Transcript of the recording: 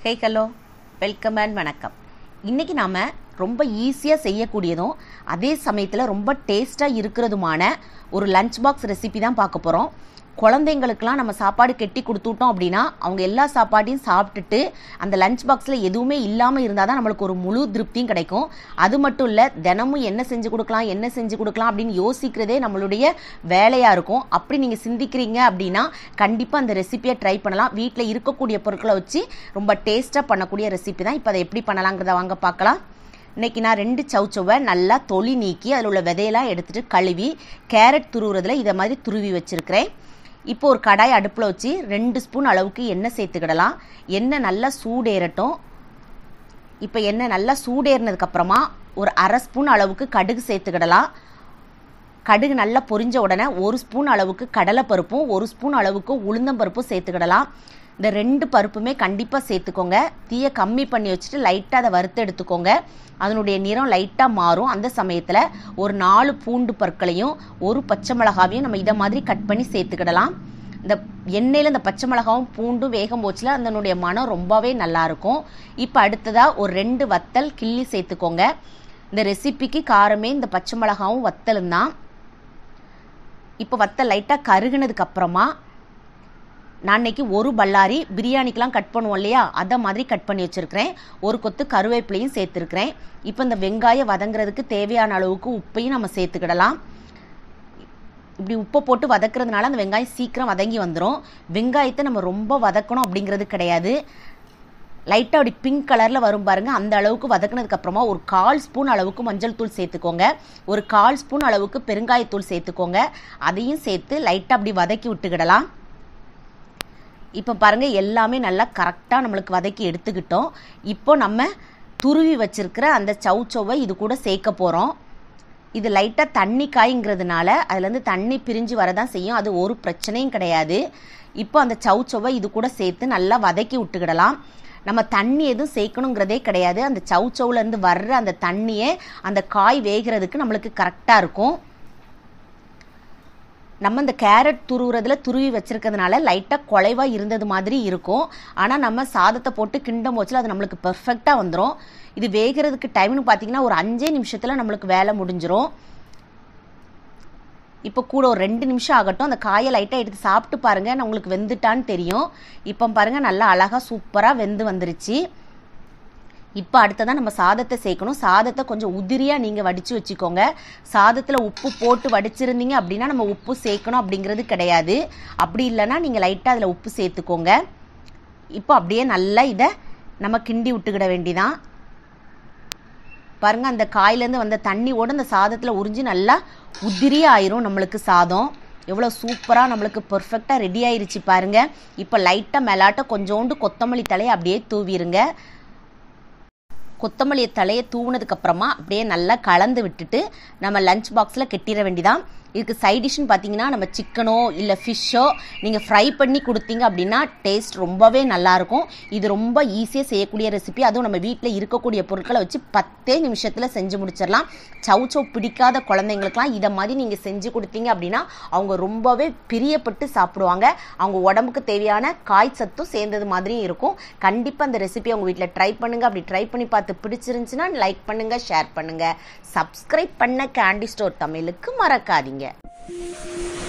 Hey hello welcome and வணக்கம். இன்றைக்கி நாம் ரொம்ப ஈஸியாக செய்யக்கூடியதும் அதே சமயத்தில் ரொம்ப டேஸ்ட்டாக இருக்கிறதுமான ஒரு லஞ்ச் பாக்ஸ் ரெசிபி தான் பார்க்க போகிறோம். குழந்தைங்களுக்கெல்லாம் நம்ம சாப்பாடு கெட்டி கொடுத்துட்டோம் அப்படின்னா அவங்க எல்லா சாப்பாட்டையும் சாப்பிட்டுட்டு அந்த லஞ்ச் பாக்ஸில் எதுவுமே இல்லாமல் இருந்தால் தான் நம்மளுக்கு ஒரு முழு திருப்தியும் கிடைக்கும். அது மட்டும் இல்லை, தினமும் என்ன செஞ்சு கொடுக்கலாம் அப்படின்னு யோசிக்கிறதே நம்மளுடைய வேலையாக இருக்கும். அப்படி நீங்கள் சிந்திக்கிறீங்க அப்படின்னா கண்டிப்பாக அந்த ரெசிபியை ட்ரை பண்ணலாம். வீட்டில் இருக்கக்கூடிய பொருட்களை வச்சு ரொம்ப டேஸ்ட்டாக பண்ணக்கூடிய ரெசிபி தான். இப்போ அதை எப்படி பண்ணலாங்கிறத வாங்க பார்க்கலாம். இன்றைக்கி நான் 2 சௌச்சவை நல்லா தொளி நீக்கி அதில் உள்ள விதையெல்லாம் எடுத்துகிட்டு கழுவி கேரட் துருவுறதுல இதை மாதிரி துருவி வச்சுருக்கிறேன். இப்போ ஒரு கடாய் அடுப்பில் வச்சு 2 ஸ்பூன் அளவுக்கு எண்ணெய் சேர்த்துக்கிடலாம். எண்ணெய் நல்லா சூடேறட்டும். இப்போ எண்ணெய் நல்லா சூடேறினதுக்கப்புறமா ஒரு 1/2 ஸ்பூன் அளவுக்கு கடுகு சேர்த்துக்கிடலாம். கடுகு நல்லா பொரிஞ்ச உடனே 1 ஸ்பூன் அளவுக்கு கடலைப்பருப்பும் 1 ஸ்பூன் அளவுக்கு உளுந்தம்பருப்பும் சேர்த்துக்கிடலாம். இந்த 2 பருப்புமே கண்டிப்பாக சேர்த்துக்கோங்க. தீயை கம்மி பண்ணி வச்சுட்டு லைட்டாக அதை வறுத்து எடுத்துக்கோங்க. அதனுடைய நிறம் லைட்டாக மாறும். அந்த சமயத்தில் ஒரு 4 பூண்டு பற்களையும் 1 பச்சை மிளகாவையும் நம்ம இதை மாதிரி கட் பண்ணி சேர்த்துக்கிடலாம். இந்த எண்ணெயில் இந்த பச்சை மிளகாவும் பூண்டும் வேகம் போச்சுல அதனுடைய மனம் ரொம்பவே நல்லாயிருக்கும். இப்போ அடுத்ததாக ஒரு 2 வத்தல் கிள்ளி சேர்த்துக்கோங்க. இந்த ரெசிபிக்கு காரமே இந்த பச்சை மிளகாவும் வத்தலும் தான். இப்போ வத்தல் லைட்டாக கருகுனதுக்கு அப்புறமா நான் இன்னைக்கு ஒரு பல்லாரி பிரியாணிக்கெலாம் கட் பண்ணுவோம் இல்லையா, அதை மாதிரி கட் பண்ணி வச்சுருக்கிறேன். ஒரு கொத்து கருவேப்பிலையும் சேர்த்துருக்கிறேன். இப்போ இந்த வெங்காயம் வதங்குறதுக்கு தேவையான அளவுக்கு உப்பையும் நம்ம சேர்த்துக்கிடலாம். இப்படி உப்பை போட்டு வதக்குறதுனால அந்த வெங்காயம் சீக்கிரம் வதங்கி வந்துடும். வெங்காயத்தை நம்ம ரொம்ப வதக்கணும் அப்படிங்கிறது கிடையாது. லைட்டாக அப்படி பிங்க் கலரில் வரும் பாருங்கள், அந்த அளவுக்கு வதக்குனதுக்கப்புறமா ஒரு 1/4 ஸ்பூன் அளவுக்கு மஞ்சள் தூள் சேர்த்துக்கோங்க. ஒரு 1/4 ஸ்பூன் அளவுக்கு பெருங்காயத்தூள் சேர்த்துக்கோங்க. அதையும் சேர்த்து லைட்டாக அப்படி வதக்கி விட்டுக்கிடலாம். இப்போ பாருங்கள், எல்லாமே நல்லா கரெக்டாக நம்மளுக்கு வதக்கி எடுத்துக்கிட்டோம். இப்போ நம்ம துருவி வச்சிருக்கிற அந்த சௌச்சௌவை இது கூட சேர்க்க போகிறோம். இது லைட்டாக தண்ணி காய்ங்கிறதுனால அதுலேருந்து தண்ணி பிரிஞ்சு வரதான் செய்யும். அது ஒரு பிரச்சனையும் கிடையாது. இப்போ அந்த சௌச்சௌவை இது கூட சேர்த்து நல்லா வதக்கி விட்டுக்கிடலாம். நம்ம தண்ணி எதுவும் சேர்க்கணுங்கிறதே கிடையாது. அந்த சௌச்சௌலேருந்து வர்ற அந்த தண்ணியே அந்த காய் வேகிறதுக்கு நம்மளுக்கு கரெக்டாக இருக்கும். நம்ம இந்த கேரட் துருவுறதுல துருவி வச்சிருக்கிறதுனால லைட்டாக குலைவாக இருந்தது மாதிரி இருக்கும். ஆனால் நம்ம சாதத்தை போட்டு கிண்டம் போச்சுல அது நம்மளுக்கு பெர்ஃபெக்டாக வந்துடும். இது வேகிறதுக்கு டைம்னு பார்த்தீங்கன்னா ஒரு 5 நிமிஷத்தில் நம்மளுக்கு வேலை முடிஞ்சிடும். இப்போ கூட ஒரு 2 நிமிஷம் ஆகட்டும். அந்த காயை லைட்டாக எடுத்து சாப்பிட்டு பாருங்கள், நான் உங்களுக்கு வெந்துட்டான்னு தெரியும். இப்போ பாருங்கள், நல்லா அழகாக சூப்பராக வெந்து வந்துருச்சு. இப்போ அடுத்ததான் நம்ம சாதத்தை சேர்க்கணும். சாதத்தை கொஞ்சம் உதிரியாக நீங்கள் வடித்து வச்சுக்கோங்க. சாதத்தில் உப்பு போட்டு வடிச்சிருந்தீங்க அப்படின்னா நம்ம உப்பு சேர்க்கணும் அப்படிங்கிறது கிடையாது. அப்படி இல்லைன்னா நீங்கள் லைட்டாக அதில் உப்பு சேர்த்துக்கோங்க. இப்போ அப்படியே நல்லா இதை நம்ம கிண்டி விட்டுக்கிட வேண்டிதான். பாருங்கள், அந்த காயிலேருந்து வந்த தண்ணியோடு அந்த சாதத்தில் உறிஞ்சி நல்லா உதிரியாக ஆயிரும் நம்மளுக்கு சாதம். எவ்வளோ சூப்பராக நம்மளுக்கு பெர்ஃபெக்டாக ரெடி ஆயிருச்சு பாருங்கள். இப்போ லைட்டாக மேலாட்ட கொஞ்சோண்டு கொத்தமல்லி தலையை அப்படியே தூவிடுங்க. கொத்தமல்லி தலையை தூவினதுக்கப்புறமா அப்படியே நல்லா கலந்து விட்டுட்டு நம்ம லஞ்ச் பாக்ஸில் கெட்டிட வேண்டிதான். இதுக்கு சைட் டிஷ்னு பார்த்தீங்கன்னா நம்ம சிக்கனோ இல்லை ஃபிஷ்ஷோ நீங்கள் ஃப்ரை பண்ணி கொடுத்தீங்க அப்படின்னா டேஸ்ட் ரொம்பவே நல்லாயிருக்கும். இது ரொம்ப ஈஸியாக செய்யக்கூடிய ரெசிபி. அதுவும் நம்ம வீட்டில் இருக்கக்கூடிய பொருட்களை வச்சு 10 நிமிஷத்தில் செஞ்சு முடிச்சிடலாம். சௌச்சௌ பிடிக்காத குழந்தைங்களுக்குலாம் இதை மாதிரி நீங்கள் செஞ்சு கொடுத்தீங்க அப்படின்னா அவங்க ரொம்பவே பிரியப்பட்டு சாப்பிடுவாங்க. அவங்க உடம்புக்கு தேவையான காய் சத்தும் சேர்ந்தது மாதிரியும் இருக்கும். கண்டிப்பாக அந்த ரெசிபி அவங்க வீட்டில் ட்ரை பண்ணுங்கள். அப்படி ட்ரை பண்ணி பார்த்து பிடிச்சிருந்துச்சுன்னா லைக் பண்ணுங்கள், ஷேர் பண்ணுங்கள், சப்ஸ்கிரைப் பண்ண கேண்டி ஸ்டோர் தமிழுக்கு மறக்காதீங்க.